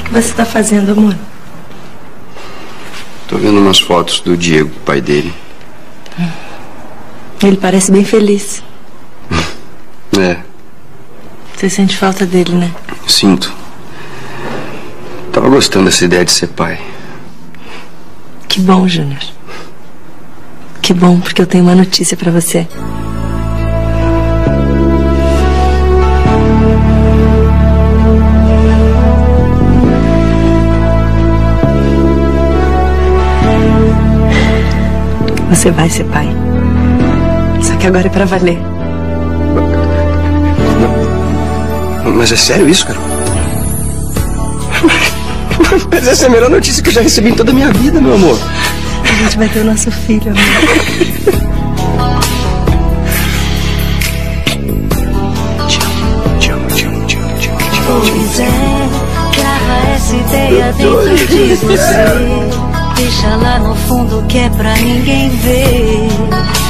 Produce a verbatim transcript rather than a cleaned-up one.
que você tá fazendo, amor? Tô vendo umas fotos do Diego, pai dele. Ele parece bem feliz. É. Você sente falta dele, né? Sinto. Tava gostando dessa ideia de ser pai. Que bom, Júnior. Que bom, porque eu tenho uma notícia pra você. Você vai ser pai. Só que agora é pra valer. Mas é sério isso, Carol? Mas essa é a melhor notícia que eu já recebi em toda a minha vida, meu amor. A gente vai ter o nosso filho, amor. Te amo, te amo, te amo, te amo, te amo, te amo. Pois é, grava essa ideia dentro de você. Deixa lá no fundo que é pra ninguém ver.